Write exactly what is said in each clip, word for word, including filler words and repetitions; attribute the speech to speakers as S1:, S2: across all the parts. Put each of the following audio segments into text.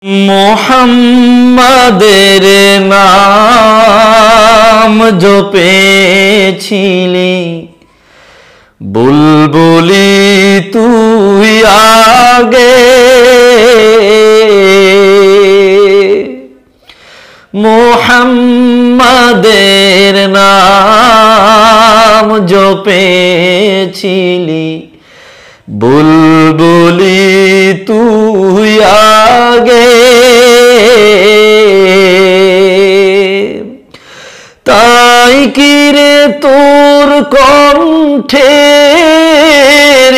S1: মোহাম্মদের নাম জপেছিলি বুলবুলি তুই আগে, মোহাম্মদের নাম জপেছিলি বুলবুলি তুই আগে, তাই কি রে তোর কণ্ঠের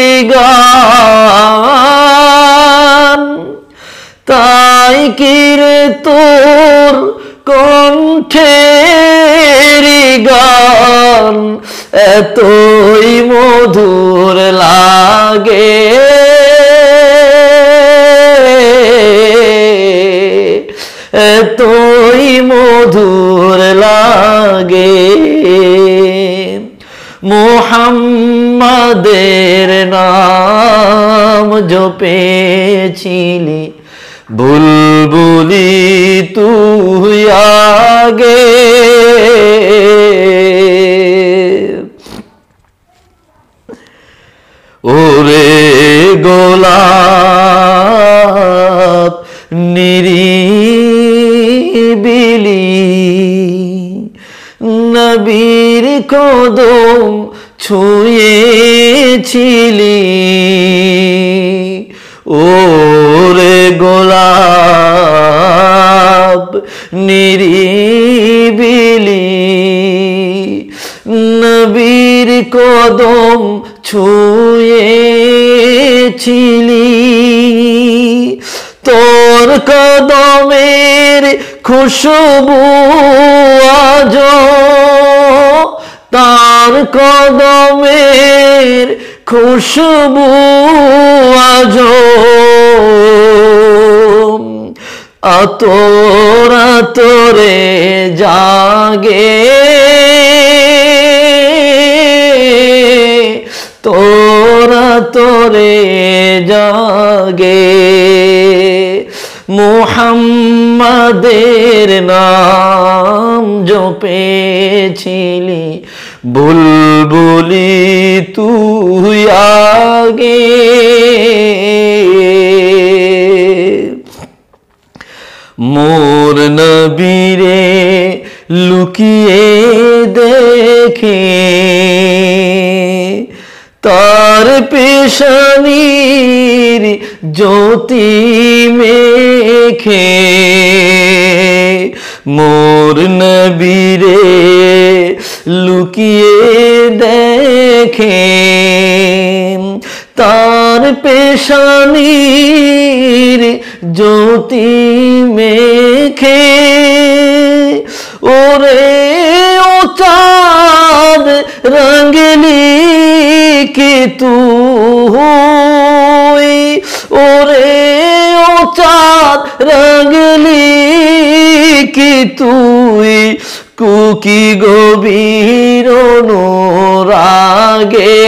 S1: গান, তাই কি রে তোর কণ্ঠের গান এতই মধুর লাগে, এতই মধুর লাগে। মুহাম্মাদের নাম জপেছিলি বুলবুলি তুই আগে, ওরে গোলাপ নিরিবিলি নবীর কদম ছুঁয়েছিলি, ওরে গোলাপ নিরিবিলি নবীর কদম ছুঁয়েছিলি, তোর কদমের খুশবু আজো, তার কদমের খুশবু আজো আতর আতরে জাগে, তোর আতরে জাগে। মুহাম্মাদের নাম জপেছিলি বুলবুলি তুই আগে, মোর নবীরে লুকিয়ে দেখে তার পেশানির জ্যোতি মেখে, মোর নবীরে লুকিয়ে দেখে তার পেশানির জ্যোতি মেখে, ওরে ও চাঁদ রঙলি কি তুই, ওরে ও চাঁদ রঙলি কি তুই কুকি গভীর অনুরাগে,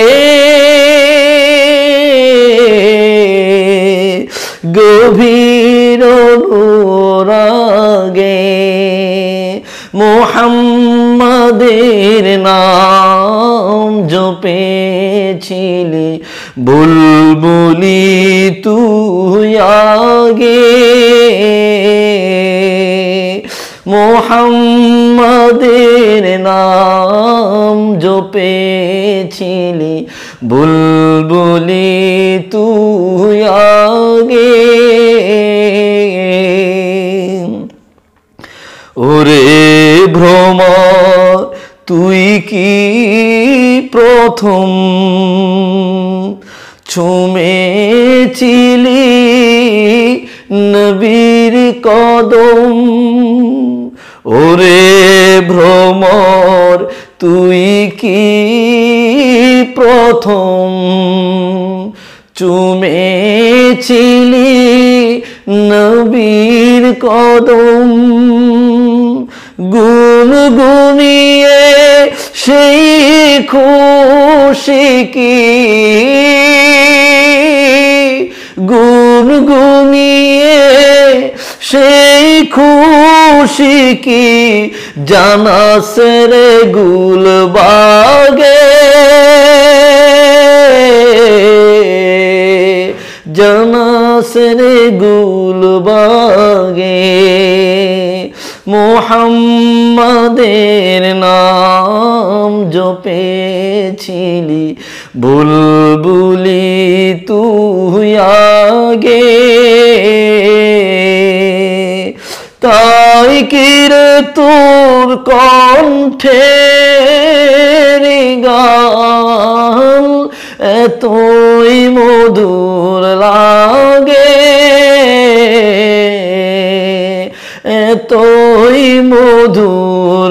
S1: গভীর অনুরাগে। মুহাম্মাদের নাম জপেছিলি বুলবুলি তুই আগে, মুহাম্মাদের নাম জপেছিলি বুলবুলি তুই আগে, ওরে ভ্রমর তুই কি প্রথম ছুঁয়েছিলি নবীর কদম, ওরে ভ্রমর তুই কি প্রথম চুমেছিলি নবীর কদম, গুনগুনিয়ে সেই খুশি কি, গুনগুনিয়ে সেই খুশি কি জানাস রে গুলবাগে, জানাস রে গুলবাগে। মুহাম্মাদের নাম জপেছিলি বুলবুলি তুই আগে, তাই কি রে তোর কণ্ঠের গান এতই মধুর লাগে, এতই মধুর